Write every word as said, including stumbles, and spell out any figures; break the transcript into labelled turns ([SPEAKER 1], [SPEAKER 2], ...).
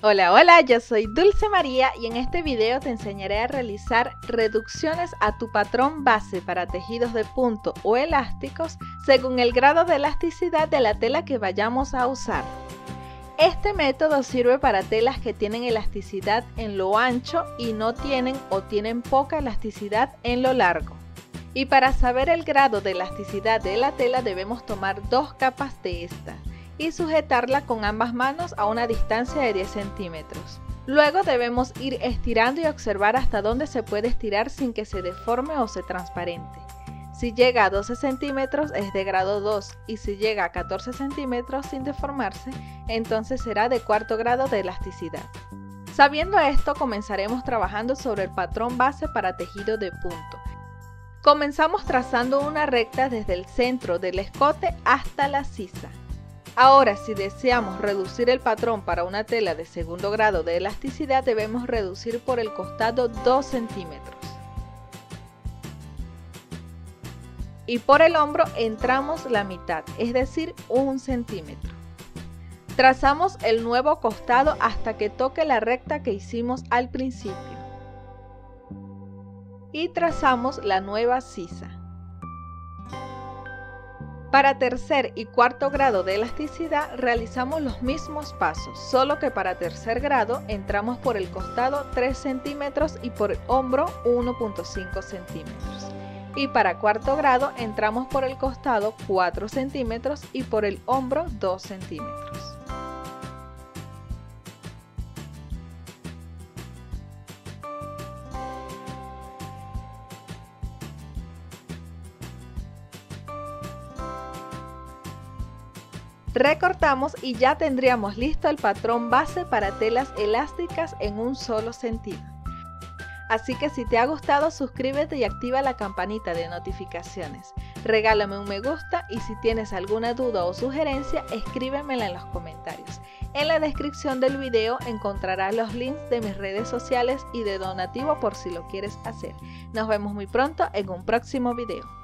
[SPEAKER 1] Hola, hola, yo soy Dulce María y en este video te enseñaré a realizar reducciones a tu patrón base para tejidos de punto o elásticos según el grado de elasticidad de la tela que vayamos a usar. Este método sirve para telas que tienen elasticidad en lo ancho y no tienen o tienen poca elasticidad en lo largo. Y para saber el grado de elasticidad de la tela debemos tomar dos capas de esta y sujetarla con ambas manos a una distancia de diez centímetros. Luego debemos ir estirando y observar hasta dónde se puede estirar sin que se deforme o se transparente. Si llega a doce centímetros es de grado dos y si llega a catorce centímetros sin deformarse, entonces será de cuarto grado de elasticidad. Sabiendo esto, comenzaremos trabajando sobre el patrón base para tejido de punto. Comenzamos trazando una recta desde el centro del escote hasta la sisa. Ahora, si deseamos reducir el patrón para una tela de segundo grado de elasticidad, debemos reducir por el costado dos centímetros. Y por el hombro entramos la mitad, es decir, un centímetro. Trazamos el nuevo costado hasta que toque la recta que hicimos al principio. Y trazamos la nueva sisa. Para tercer y cuarto grado de elasticidad realizamos los mismos pasos, solo que para tercer grado entramos por el costado tres centímetros y por el hombro uno punto cinco centímetros. Y para cuarto grado entramos por el costado cuatro centímetros y por el hombro dos centímetros. Recortamos y ya tendríamos listo el patrón base para telas elásticas en un solo sentido. Así que si te ha gustado, suscríbete y activa la campanita de notificaciones. Regálame un me gusta y si tienes alguna duda o sugerencia, escríbemela en los comentarios. En la descripción del video encontrarás los links de mis redes sociales y de donativo por si lo quieres hacer. Nos vemos muy pronto en un próximo video.